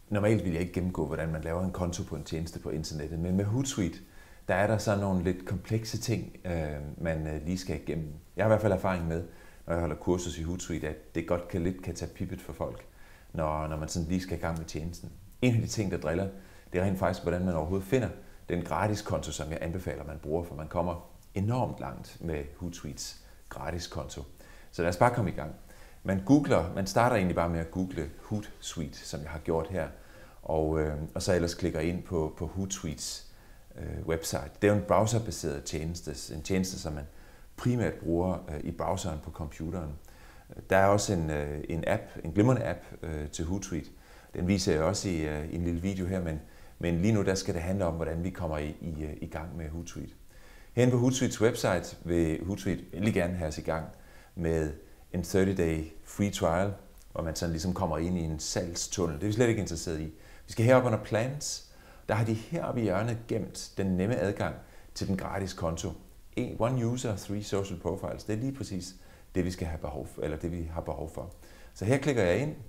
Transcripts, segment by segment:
Normalt vil jeg ikke gennemgå, hvordan man laver en konto på en tjeneste på internettet, men med Hootsuite, der er der så nogle lidt komplekse ting, man lige skal igennem. Jeg har i hvert fald erfaring med, når jeg holder kursus i Hootsuite, at det godt kan tage pippet for folk, når man sådan lige skal i gang med tjenesten. En af de ting, der driller, det er rent faktisk, hvordan man overhovedet finder den gratis konto, som jeg anbefaler, man bruger, for man kommer enormt langt med Hootsuites gratis konto. Så lad os bare komme i gang. Man starter egentlig bare med at google Hootsuite, som jeg har gjort her, og så ellers klikker ind på Hootsuites website. Det er jo en browserbaseret tjeneste, en tjeneste, som man primært bruger i browseren på computeren. Der er også en glimrende app til Hootsuite. Den viser jeg også i en lille video her, men lige nu der skal det handle om, hvordan vi kommer i gang med Hootsuite. Herinde på Hootsuites website vil Hootsuite endelig gerne have os i gang med en 30-day free trial, hvor man sådan ligesom kommer ind i en salgstunnel. Det er vi slet ikke interesseret i. Vi skal herop under Plans. Der har de heroppe i hjørnet gemt den nemme adgang til den gratis konto. One user, 3 social profiles. Det er lige præcis det, vi skal have behov for, eller det vi har behov for. Så her klikker jeg ind,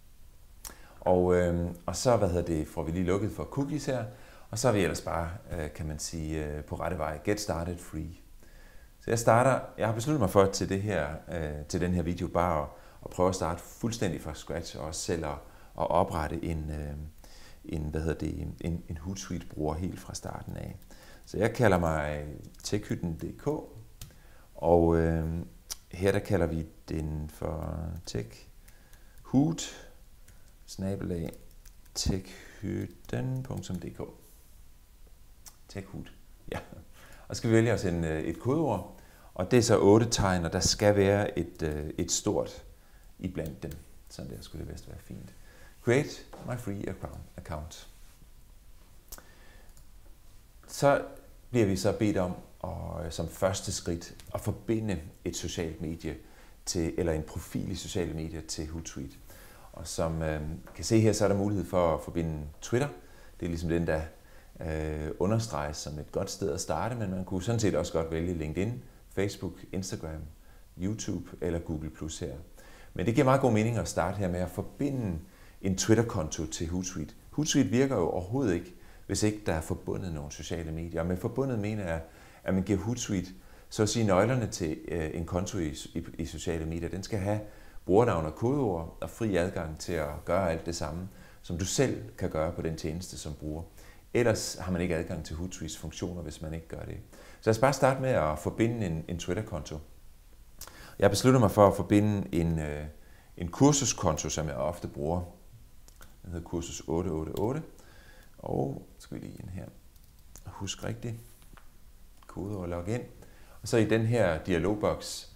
og så får vi lige lukket for cookies her, og så er vi ellers bare, kan man sige, på rette vej. Get started free. Så jeg har besluttet mig for til den her video bare at prøve at starte fuldstændig fra scratch, og også selv at oprette en Hootsuite-bruger helt fra starten af. Så jeg kalder mig techhytten.dk, og her der kalder vi den for techhytten.dk. Techhoot, ja. Og så skal vi vælge os et kodeord, og det er så 8 tegn, og der skal være et stort iblandt dem. Sådan der skulle det vist være fint. Create my free account. Så bliver vi så bedt om som første skridt at forbinde et socialt medie eller en profil i sociale medier til Hootsuite. Og som kan se her, så er der mulighed for at forbinde Twitter. Det er ligesom den, der understreges som et godt sted at starte, men man kunne sådan set også godt vælge LinkedIn, Facebook, Instagram, YouTube eller Google Plus her. Men det giver meget god mening at starte her med at forbinde en Twitter-konto til Hootsuite. Hootsuite virker jo overhovedet ikke, hvis ikke der er forbundet nogle sociale medier. Og med forbundet mener jeg, at man giver Hootsuite så at sige nøglerne til en konto i sociale medier. Den skal have brugernavn og kodeord og fri adgang til at gøre alt det samme, som du selv kan gøre på den tjeneste som bruger. Ellers har man ikke adgang til Hootsuites funktioner, hvis man ikke gør det. Så lad os bare starte med at forbinde en Twitter-konto. Jeg beslutter mig for at forbinde en kursuskonto, som jeg ofte bruger. Den hedder kursus 888. Og skal vi lige ind her. Husk rigtigt. Kode og login. Og så i den her dialogboks,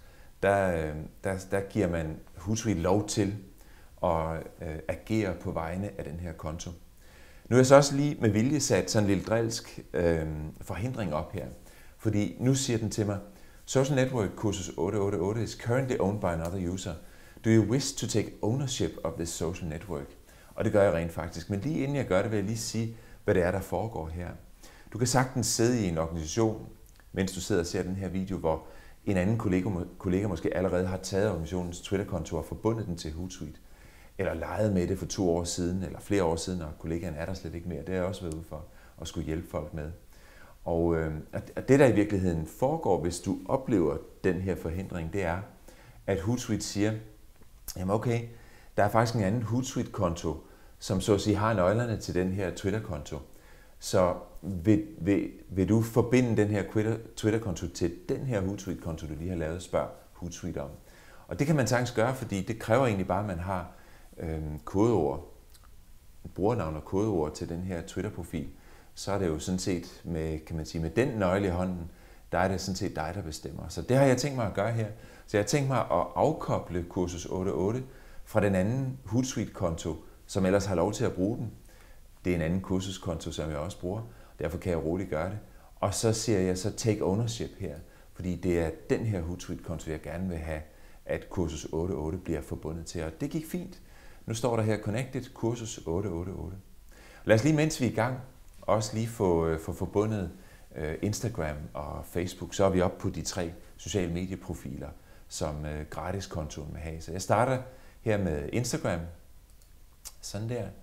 der giver man Hootsuite lov til at agere på vegne af den her konto. Nu er jeg så også lige med vilje sat sådan en lille drilsk forhindring op her. Fordi nu siger den til mig, Social Network kursus 888 is currently owned by another user. Do you wish to take ownership of this social network? Og det gør jeg rent faktisk. Men lige inden jeg gør det, vil jeg lige sige, hvad det er, der foregår her. Du kan sagtens sidde i en organisation, mens du sidder og ser den her video, hvor en anden kollega måske allerede har taget organisationens Twitter-konto og forbundet den til Hootsuite. Eller leget med det for 2 år siden, eller flere år siden, og kollegaen er der slet ikke mere. Det har jeg også været ude for at skulle hjælpe folk med. Og det, der i virkeligheden foregår, hvis du oplever den her forhindring, det er, at Hootsuite siger, jamen okay, der er faktisk en anden Hootsuite-konto, som så at sige har nøglerne til den her Twitter-konto. Så vil du forbinde den her Twitter-konto til den her Hootsuite-konto, du lige har lavet, spørg Hootsuite om. Og det kan man sagtens gøre, fordi det kræver egentlig bare, at man har kodeord, brugernavn og kodeord til den her Twitter-profil. Så er det jo sådan set med den nøgle i hånden, der er det sådan set dig, der bestemmer. Så det har jeg tænkt mig at gøre her. Så jeg har tænkt mig at afkoble kursus 88 fra den anden Hootsuite-konto, som ellers har lov til at bruge den. Det er en anden kursuskonto, som jeg også bruger. Derfor kan jeg roligt gøre det. Og så siger jeg så take ownership her, fordi det er den her Hootsuite-konto, jeg gerne vil have, at kursus 88 bliver forbundet til. Og det gik fint. Nu står der her connected kursus 888. Lad os lige, mens vi er i gang, også lige få forbundet Instagram og Facebook. Så er vi oppe på de 3 sociale medieprofiler, som gratiskontoen vil have. Så jeg starter her med Instagram. Sådan der.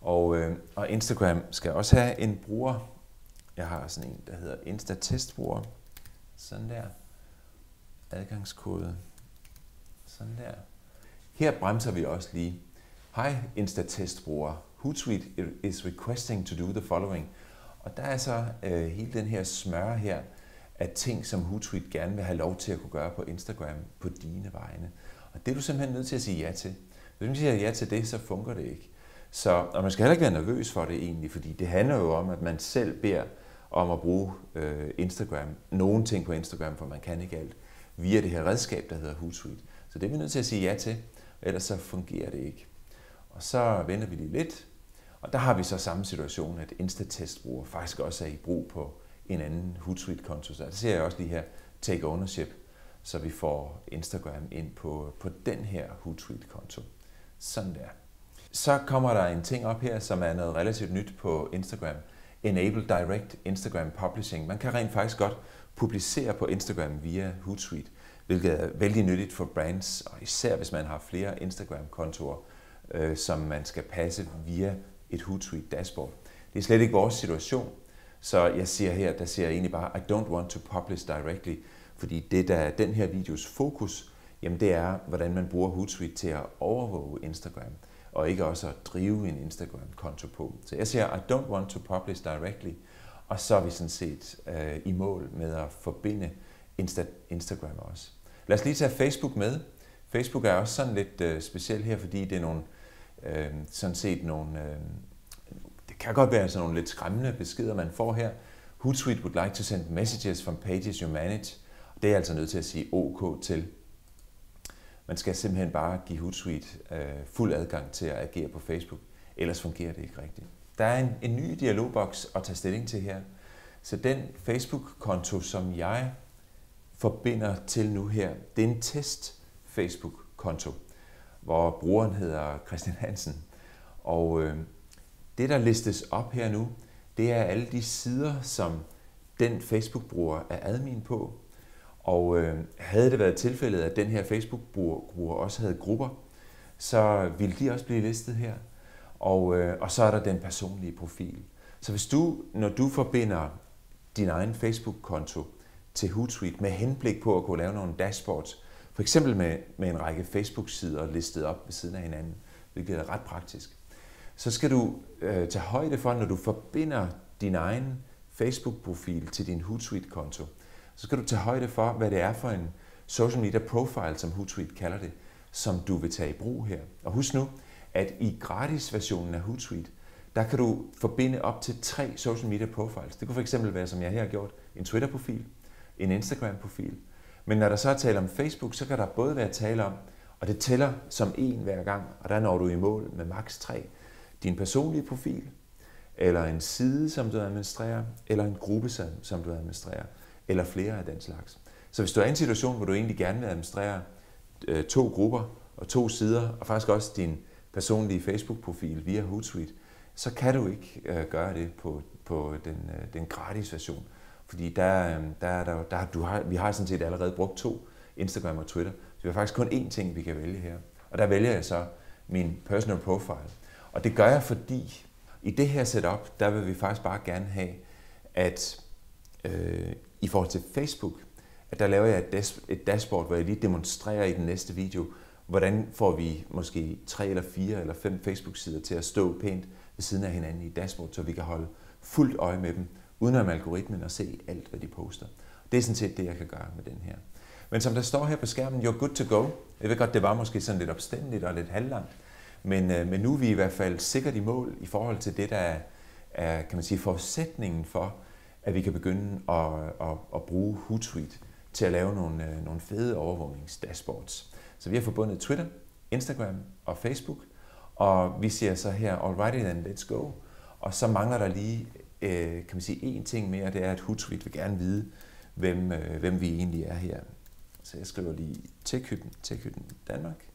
Og Instagram skal også have en bruger. Jeg har sådan en, der hedder Insta-testbruger. Sådan der. Adgangskode. Sådan der. Her bremser vi også lige. Hej Insta-testbruger. Hootsuite is requesting to do the following. Og der er så hele den her smør her af ting, som Hootsuite gerne vil have lov til at kunne gøre på Instagram på dine vegne. Og det er du simpelthen nødt til at sige ja til. Hvis man siger ja til det, så fungerer det ikke. Og man skal heller ikke være nervøs for det egentlig, fordi det handler jo om, at man selv beder om at bruge Instagram, nogle ting på Instagram, for man kan ikke alt, via det her redskab, der hedder Hootsuite. Så det er vi nødt til at sige ja til, ellers så fungerer det ikke. Og så venter vi lige lidt, og der har vi så samme situation, at Insta-testbruger faktisk også er i brug på en anden Hootsuite-konto. Så der ser jeg også lige her Take Ownership, så vi får Instagram ind på den her Hootsuite-konto. Sådan der. Så kommer der en ting op her, som er noget relativt nyt på Instagram. Enable Direct Instagram Publishing. Man kan rent faktisk godt publicere på Instagram via Hootsuite, hvilket er vældig nyttigt for brands, og især hvis man har flere Instagram-kontorer, som man skal passe via et Hootsuite dashboard. Det er slet ikke vores situation, så jeg siger her, der siger jeg egentlig bare, I don't want to publish directly, fordi det der er den her videos fokus, jamen det er, hvordan man bruger Hootsuite til at overvåge Instagram, og ikke også at drive en Instagram-konto på. Så jeg siger, I don't want to publish directly, og så er vi sådan set i mål med at forbinde Instagram også. Lad os lige tage Facebook med. Facebook er også sådan lidt speciel her, fordi det er nogle, det kan godt være sådan nogle lidt skræmmende beskeder, man får her. Hootsuite would like to send messages from pages you manage. Det er altså nødt til at sige OK til. Man skal simpelthen bare give Hootsuite fuld adgang til at agere på Facebook, ellers fungerer det ikke rigtigt. Der er en ny dialogboks at tage stilling til her. Så den Facebook-konto, som jeg forbinder til nu her, det er en test Facebook-konto, hvor brugeren hedder Christian Hansen. Og det, der listes op her nu, det er alle de sider, som den Facebook-bruger er admin på. Og havde det været tilfældet, at den her Facebook-bruger også havde grupper, så ville de også blive listet her. Og så er der den personlige profil. Så hvis når du forbinder din egen Facebook-konto til Hootsuite med henblik på at kunne lave nogle dashboards, for eksempel med en række Facebook-sider listet op ved siden af hinanden, hvilket er ret praktisk, så skal du tage højde for, når du forbinder din egen Facebook-profil til din Hootsuite-konto, så skal du tage højde for, hvad det er for en social media profile, som Hootsuite kalder det, som du vil tage i brug her. Og husk nu, at i gratis-versionen af Hootsuite, der kan du forbinde op til 3 social media profiles. Det kunne fx være, som jeg her har gjort, en Twitter-profil, en Instagram-profil. Men når der så er tale om Facebook, så kan der både være tale om, og det tæller som en hver gang, og der når du i mål med maks 3, din personlige profil, eller en side, som du administrerer, eller en gruppe, som du administrerer, eller flere af den slags. Så hvis du er i en situation, hvor du egentlig gerne vil administrere 2 grupper og 2 sider, og faktisk også din personlige Facebook-profil via Hootsuite, så kan du ikke gøre det på den gratis version. Fordi vi har sådan set allerede brugt 2, Instagram og Twitter. Så vi har faktisk kun én ting, vi kan vælge her. Og der vælger jeg så min personal profile. Og det gør jeg, fordi i det her setup, der vil vi faktisk bare gerne have, at i forhold til Facebook, at der laver jeg et dashboard, hvor jeg lige demonstrerer i den næste video, hvordan får vi måske 3 eller 4 eller 5 Facebook-sider til at stå pænt ved siden af hinanden i dashboard, så vi kan holde fuldt øje med dem, uden om algoritmen og se alt, hvad de poster. Det er sådan set det, jeg kan gøre med den her. Men som der står her på skærmen, you're good to go. Jeg ved godt, det var måske sådan lidt opstændigt og lidt halvlangt, men nu er vi i hvert fald sikkert i mål i forhold til det, der er kan man sige, forudsætningen for, at vi kan begynde at bruge Hootsuite til at lave nogle fede overvågningsdashboards. Så vi har forbundet Twitter, Instagram og Facebook, og vi siger så her, alrighty then, let's go. Og så mangler der lige, kan man sige, én ting mere, det er, at Hootsuite vil gerne vide, hvem vi egentlig er her. Så jeg skriver lige TechHytten Danmark.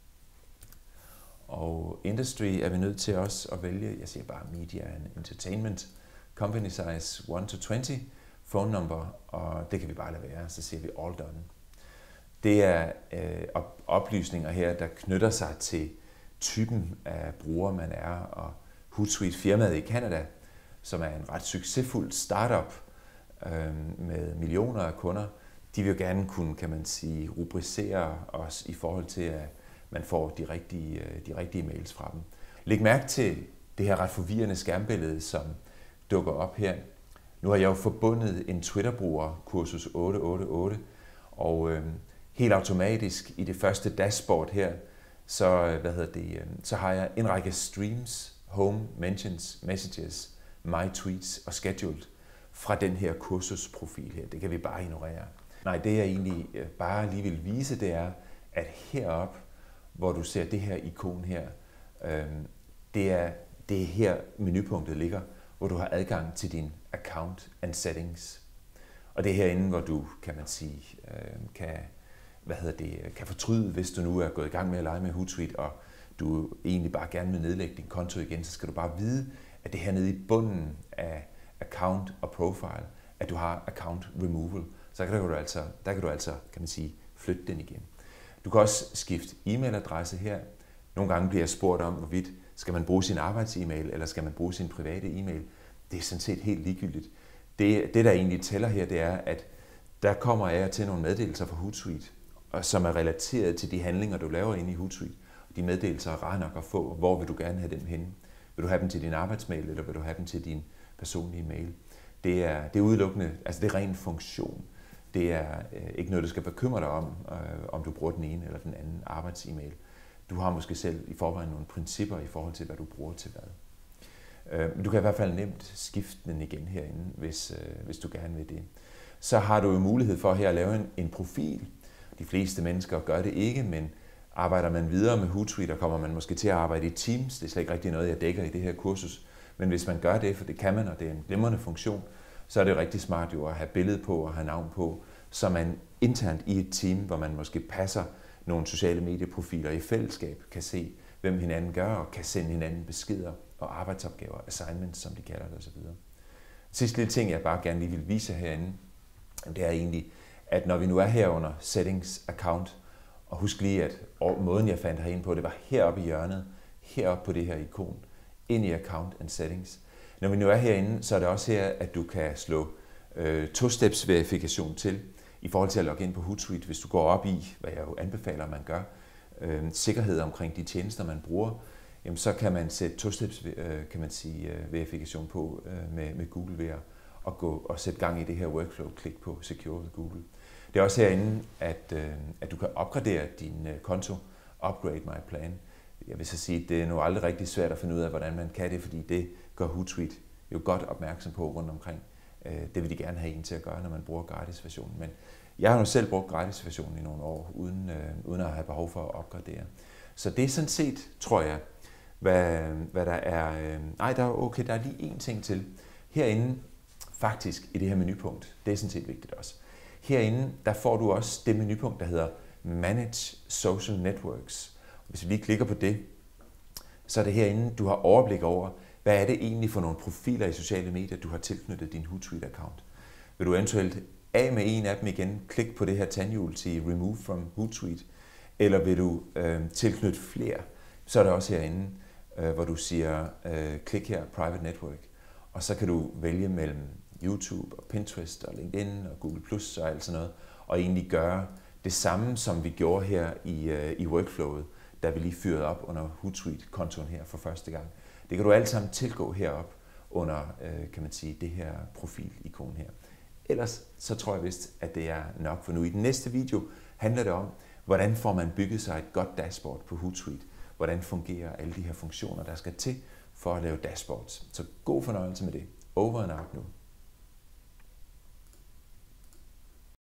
Og industry er vi nødt til også at vælge, jeg siger bare media and entertainment, company size 1 to 20, phone number, og det kan vi bare lade være, så siger vi all done. Det er oplysninger her, der knytter sig til typen af bruger, man er, og Hootsuite, firmaet i Canada, som er en ret succesfuld startup med millioner af kunder, de vil jo gerne kunne, kan man sige, rubricere os i forhold til, at man får de rigtige mails fra dem. Læg mærke til det her ret forvirrende skærmbillede, som dukker op her. Nu har jeg jo forbundet en Twitter-bruger, kursus 888, og helt automatisk i det første dashboard her, så har jeg en række streams, home, mentions, messages, my tweets og scheduled fra den her kursusprofil her. Det kan vi bare ignorere. Nej, det jeg egentlig bare lige vil vise, det er, at heroppe, hvor du ser det her ikon her, det er her menupunktet ligger, hvor du har adgang til din account and settings. Og det er herinde, hvor du, kan man sige, kan fortryde, hvis du nu er gået i gang med at lege med Hootsuite, og du egentlig bare gerne vil nedlægge din konto igen, så skal du bare vide, at det her nede i bunden af account og profile, at du har account removal. Så der kan du altså, kan man sige, flytte den igen. Du kan også skifte e-mailadresse her. Nogle gange bliver jeg spurgt om, hvorvidt skal man bruge sin arbejds-e-mail, eller skal man bruge sin private e-mail. Det er sådan set helt ligegyldigt. Det der egentlig tæller her, det er, at der kommer af til nogle meddelelser fra Hootsuite, som er relateret til de handlinger, du laver inde i Hootsuite. De meddelelser er rare nok at få. Hvor vil du gerne have dem henne? Vil du have dem til din arbejdsmail, eller vil du have dem til din personlige mail? Det er udelukkende, altså det er ren funktion. Det er ikke noget, du skal bekymre dig om, om du bruger den ene eller den anden arbejds-e-mail. Du har måske selv i forvejen nogle principper i forhold til, hvad du bruger til hvad. Du kan i hvert fald nemt skifte den igen herinde, hvis du gerne vil det. Så har du jo mulighed for her at lave en profil. De fleste mennesker gør det ikke, men arbejder man videre med Hootsuite, og kommer man måske til at arbejde i Teams. Det er slet ikke rigtig noget, jeg dækker i det her kursus. Men hvis man gør det, for det kan man, og det er en glimrende funktion, så er det rigtig smart jo at have billede på og have navn på, så man internt i et team, hvor man måske passer nogle sociale medieprofiler i fællesskab, kan se, hvem hinanden gør, og kan sende hinanden beskeder og arbejdsopgaver, assignments, som de kalder det osv. Sidste lille ting, jeg bare gerne lige vil vise herinde, det er egentlig, at når vi nu er her under Settings Account, og husk lige, at måden jeg fandt herinde på, det var heroppe i hjørnet, heroppe på det her ikon, ind i Account and Settings. Når vi nu er herinde, så er det også her, at du kan slå to-steps verifikation til, i forhold til at logge ind på Hootsuite, hvis du går op i, hvad jeg jo anbefaler, man gør, sikkerhed omkring de tjenester, man bruger, jamen så kan man sætte to-steps verifikation på med Google ved at gå og sætte gang i det her workflow, klik på Secure ved Google. Det er også herinde, at du kan opgradere din konto, upgrade my plan. Jeg vil så sige, at det er nu aldrig rigtig svært at finde ud af, hvordan man kan det, fordi det gør Hootsuite jo godt opmærksom på rundt omkring. Det vil de gerne have en til at gøre, når man bruger gratis-versionen. Men jeg har jo selv brugt gratis-versionen i nogle år, uden at have behov for at opgradere. Så det er sådan set, tror jeg, hvad der er... der er lige en ting til. Herinde, faktisk i det her menupunkt, det er sådan set vigtigt også. Herinde, der får du også det menupunkt, der hedder Manage Social Networks. Hvis vi lige klikker på det, så er det herinde, du har overblik over, hvad er det egentlig for nogle profiler i sociale medier, du har tilknyttet din Hootsuite-account. Vil du eventuelt af med en af dem igen, klik på det her tandhjul til Remove from Hootsuite, eller vil du tilknytte flere, så er det også herinde, hvor du siger, klik her, Private Network, og så kan du vælge mellem YouTube og Pinterest og LinkedIn og Google Plus og alt sådan noget, og egentlig gøre det samme, som vi gjorde her i workflowet, da vi lige fyrede op under Hootsuite-kontoen her for første gang. Det kan du alt sammen tilgå herop under, kan man sige, det her profilikon her. Ellers så tror jeg vist, at det er nok for nu. I den næste video handler det om, hvordan får man bygget sig et godt dashboard på Hootsuite. Hvordan fungerer alle de her funktioner, der skal til for at lave dashboards. Så god fornøjelse med det. Over and out nu.